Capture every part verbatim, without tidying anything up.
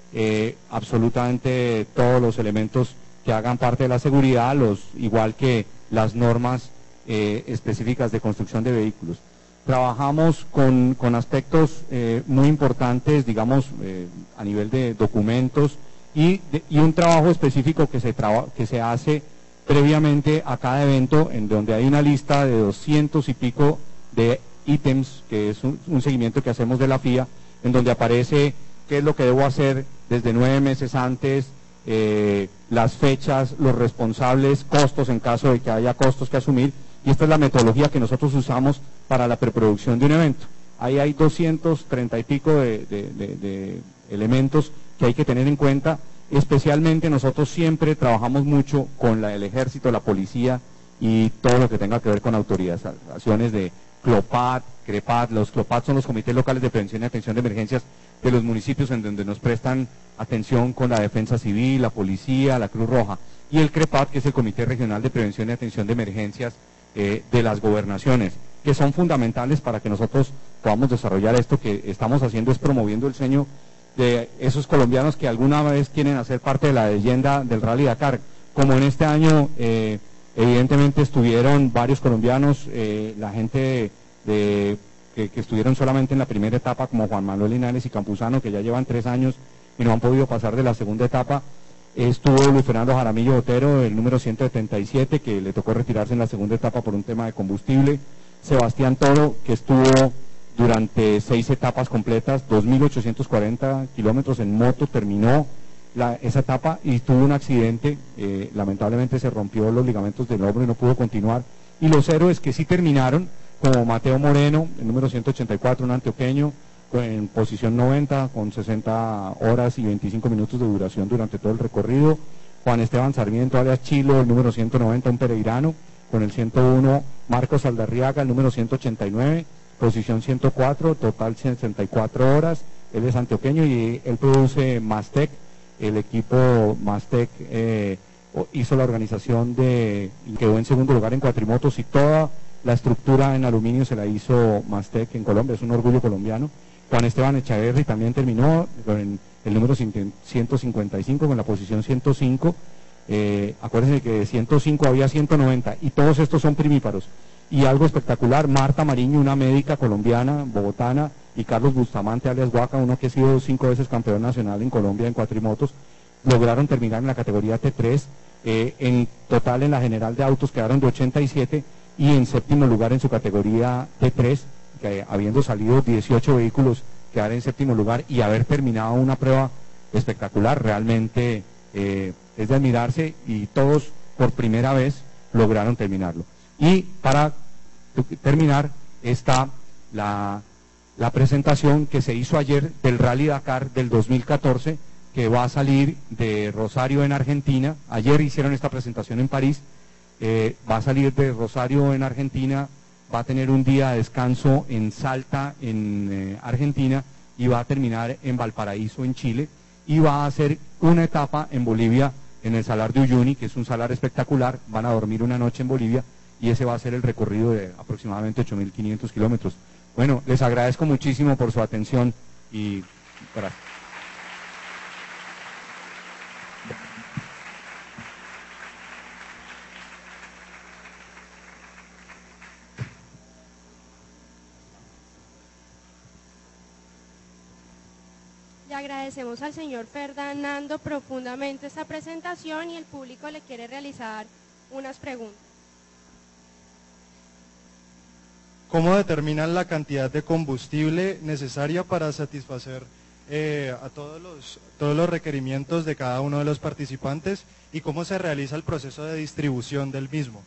eh, absolutamente todos los elementos que hagan parte de la seguridad, los igual que las normas eh, específicas de construcción de vehículos. Trabajamos con, con aspectos eh, muy importantes, digamos, eh, a nivel de documentos y, de, y un trabajo específico que se, traba, que se hace previamente a cada evento, en donde hay una lista de doscientos y pico de ítems, que es un, un seguimiento que hacemos de la F I A, en donde aparece qué es lo que debo hacer desde nueve meses antes, eh, las fechas, los responsables, costos en caso de que haya costos que asumir, y esta es la metodología que nosotros usamos para la preproducción de un evento. Ahí hay doscientos treinta y pico de, de, de, de elementos que hay que tener en cuenta. Especialmente nosotros siempre trabajamos mucho con la, el ejército, la policía y todo lo que tenga que ver con autoridades, acciones de CLOPAT, CREPAT. Los CLOPAT son los comités locales de prevención y atención de emergencias de los municipios, en donde nos prestan atención con la defensa civil, la policía, la Cruz Roja, y el CREPAT, que es el Comité Regional de Prevención y Atención de Emergencias eh, de las gobernaciones, que son fundamentales para que nosotros podamos desarrollar esto que estamos haciendo, es promoviendo el sueño de esos colombianos que alguna vez quieren hacer parte de la leyenda del Rally Dakar. Como en este año eh, evidentemente estuvieron varios colombianos, eh, la gente de, de, que, que estuvieron solamente en la primera etapa, como Juan Manuel Linares y Campuzano, que ya llevan tres años y no han podido pasar de la segunda etapa. Estuvo Luis Fernando Jaramillo Botero, el número ciento setenta y siete, que le tocó retirarse en la segunda etapa por un tema de combustible. Sebastián Toro, que estuvo durante seis etapas completas, dos mil ochocientos cuarenta kilómetros en moto, terminó la, esa etapa y tuvo un accidente, eh, lamentablemente se rompió los ligamentos del hombro y no pudo continuar. Y los héroes que sí terminaron, como Mateo Moreno, el número ciento ochenta y cuatro, un antioqueño, en posición noventa, con sesenta horas y veinticinco minutos de duración durante todo el recorrido. Juan Esteban Sarmiento, alias Chilo, el número ciento noventa, un pereirano, con el ciento uno, Marcos Aldarriaga, el número ciento ochenta y nueve, posición ciento cuatro, total sesenta y cuatro horas. Él es antioqueño y él produce Mastec. El equipo Mastec eh, hizo la organización de, y quedó en segundo lugar en cuatrimotos, y toda la estructura en aluminio se la hizo Mastec en Colombia, es un orgullo colombiano. Juan Esteban Echaverri también terminó con el número ciento cincuenta y cinco, con la posición ciento cinco. Eh, acuérdense que de ciento cinco había ciento noventa, y todos estos son primíparos. Y algo espectacular, Marta Mariño, una médica colombiana, bogotana, y Carlos Bustamante, alias Guaca, uno que ha sido cinco veces campeón nacional en Colombia en cuatrimotos, lograron terminar en la categoría T tres. Eh, en total en la general de autos quedaron de ochenta y siete, y en séptimo lugar en su categoría T tres, que habiendo salido dieciocho vehículos, quedar en séptimo lugar y haber terminado una prueba espectacular, realmente eh, es de admirarse, y todos por primera vez lograron terminarlo. Y para terminar está la, la presentación que se hizo ayer del Rally Dakar del dos mil catorce, que va a salir de Rosario en Argentina. Ayer hicieron esta presentación en París, eh, va a salir de Rosario en Argentina, va a tener un día de descanso en Salta en eh, Argentina, y va a terminar en Valparaíso en Chile, y va a hacer una etapa en Bolivia, en el Salar de Uyuni, que es un salar espectacular. Van a dormir una noche en Bolivia, y ese va a ser el recorrido de aproximadamente ocho mil quinientos kilómetros. Bueno, les agradezco muchísimo por su atención y gracias. Le agradecemos al señor Fernando profundamente esta presentación, y el público le quiere realizar unas preguntas. ¿Cómo determinan la cantidad de combustible necesaria para satisfacer eh, a todos los, todos los requerimientos de cada uno de los participantes, y cómo se realiza el proceso de distribución del mismo?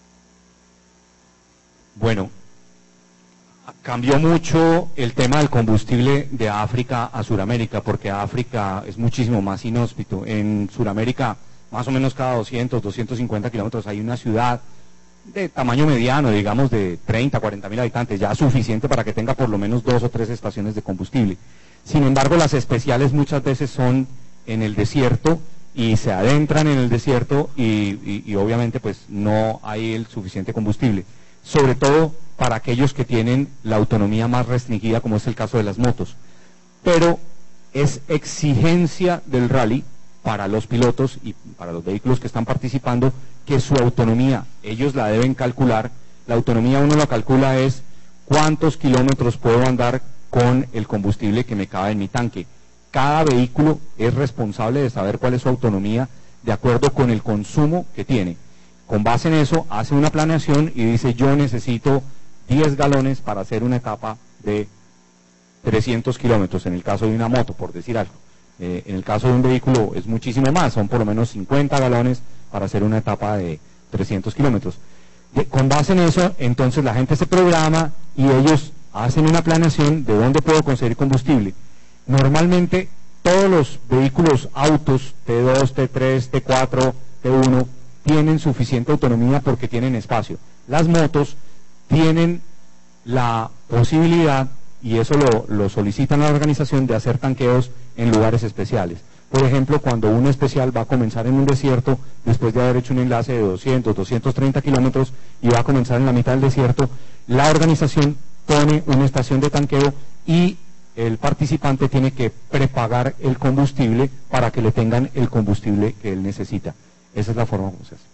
Bueno, cambió mucho el tema del combustible de África a Sudamérica, porque África es muchísimo más inhóspito. En Sudamérica, más o menos cada doscientos, doscientos cincuenta kilómetros hay una ciudad de tamaño mediano, digamos de treinta, cuarenta mil habitantes, ya suficiente para que tenga por lo menos dos o tres estaciones de combustible. Sin embargo, las especiales muchas veces son en el desierto, y se adentran en el desierto, y, y, y obviamente pues no hay el suficiente combustible, sobre todo para aquellos que tienen la autonomía más restringida, como es el caso de las motos. Pero es exigencia del rally para los pilotos y para los vehículos que están participando que su autonomía, ellos la deben calcular. La autonomía uno la calcula es cuántos kilómetros puedo andar con el combustible que me cabe en mi tanque. Cada vehículo es responsable de saber cuál es su autonomía de acuerdo con el consumo que tiene. Con base en eso hace una planeación y dice yo necesito diez galones para hacer una etapa de trescientos kilómetros, en el caso de una moto, por decir algo. Eh, en el caso de un vehículo es muchísimo más, son por lo menos cincuenta galones para hacer una etapa de trescientos kilómetros. Con base en eso, entonces la gente se programa y ellos hacen una planeación de dónde puedo conseguir combustible. Normalmente todos los vehículos, autos, T dos, T tres, T cuatro, T uno, tienen suficiente autonomía porque tienen espacio. Las motos tienen la posibilidad, y eso lo, lo solicitan a la organización, de hacer tanqueos en lugares especiales. Por ejemplo, cuando un especial va a comenzar en un desierto, después de haber hecho un enlace de doscientos, doscientos treinta kilómetros y va a comenzar en la mitad del desierto, la organización pone una estación de tanqueo y el participante tiene que prepagar el combustible para que le tengan el combustible que él necesita. Esa es la forma como se hace.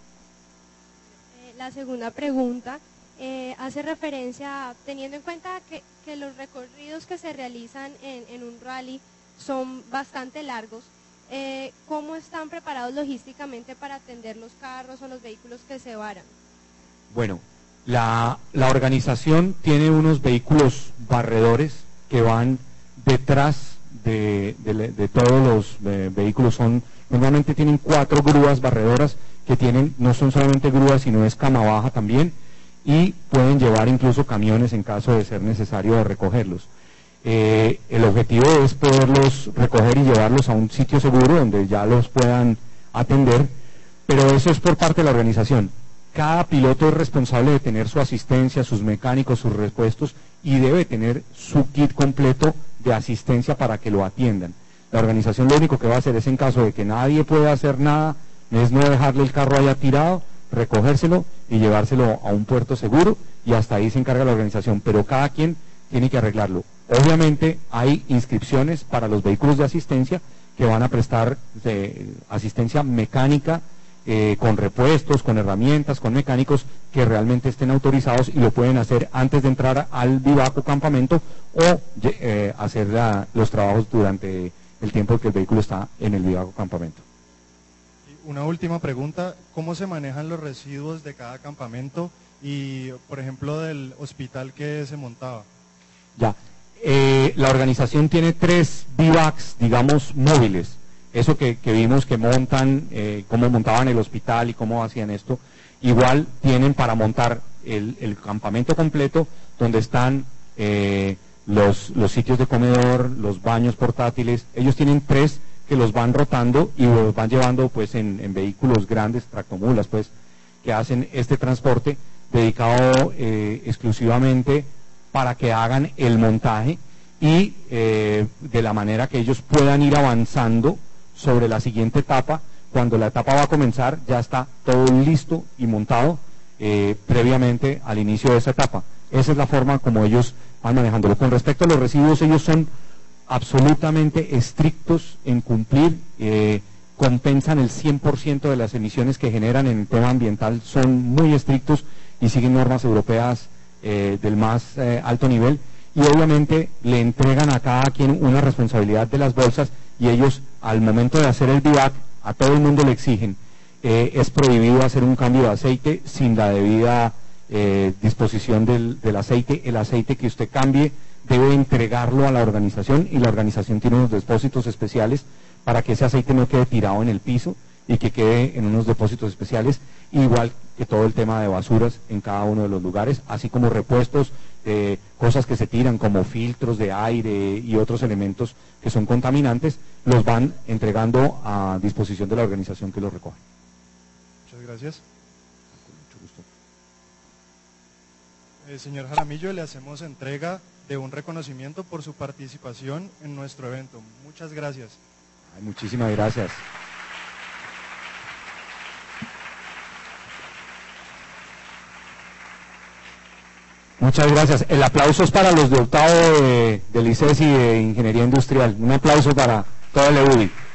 Eh, la segunda pregunta eh, hace referencia, teniendo en cuenta que, que los recorridos que se realizan en, en un rally son bastante largos, eh, ¿cómo están preparados logísticamente para atender los carros o los vehículos que se varan? Bueno, la, la organización tiene unos vehículos barredores que van detrás de, de, de todos los eh, vehículos. Son, normalmente tienen cuatro grúas barredoras que tienen, no son solamente grúas, sino es cama baja también, y pueden llevar incluso camiones en caso de ser necesario de recogerlos. Eh, el objetivo es poderlos recoger y llevarlos a un sitio seguro donde ya los puedan atender, pero eso es por parte de la organización. Cada piloto es responsable de tener su asistencia, sus mecánicos, sus repuestos, y debe tener su kit completo de asistencia para que lo atiendan. La organización lo único que va a hacer es, en caso de que nadie pueda hacer nada, es no dejarle el carro allá tirado, recogérselo y llevárselo a un puerto seguro, y hasta ahí se encarga la organización, pero cada quien tiene que arreglarlo. Obviamente hay inscripciones para los vehículos de asistencia que van a prestar eh, asistencia mecánica, eh, con repuestos, con herramientas, con mecánicos que realmente estén autorizados, y lo pueden hacer antes de entrar al bivaco campamento o eh, hacer la, los trabajos durante el tiempo que el vehículo está en el bivaco campamento. Una última pregunta, ¿cómo se manejan los residuos de cada campamento y, por ejemplo, del hospital que se montaba? Ya, eh, la organización tiene tres bivacs, digamos, móviles. Eso que, que vimos que montan, eh, cómo montaban el hospital y cómo hacían esto, igual tienen para montar el, el campamento completo, donde están eh, los, los sitios de comedor, los baños portátiles. Ellos tienen tres que los van rotando y los van llevando pues en, en vehículos grandes, tractomulas pues, que hacen este transporte dedicado eh, exclusivamente para que hagan el montaje y eh, de la manera que ellos puedan ir avanzando sobre la siguiente etapa. Cuando la etapa va a comenzar ya está todo listo y montado eh, previamente al inicio de esa etapa. Esa es la forma como ellos van manejándolo. Con respecto a los residuos, ellos son absolutamente estrictos en cumplir, eh, compensan el cien por ciento de las emisiones que generan en el tema ambiental, son muy estrictos y siguen normas europeas eh, del más eh, alto nivel, y obviamente le entregan a cada quien una responsabilidad de las bolsas, y ellos al momento de hacer el bivac a todo el mundo le exigen, eh, es prohibido hacer un cambio de aceite sin la debida eh, disposición del, del aceite. El aceite que usted cambie debe entregarlo a la organización, y la organización tiene unos depósitos especiales para que ese aceite no quede tirado en el piso y que quede en unos depósitos especiales, igual que todo el tema de basuras en cada uno de los lugares, así como repuestos, eh, cosas que se tiran como filtros de aire y otros elementos que son contaminantes, los van entregando a disposición de la organización que los recoge. Muchas gracias. Con mucho gusto. Eh, señor Jaramillo, le hacemos entrega de un reconocimiento por su participación en nuestro evento. Muchas gracias. Ay, muchísimas gracias. Muchas gracias. El aplauso es para los de octavo de, del I C E S y de Ingeniería Industrial. Un aplauso para todo el E U D I.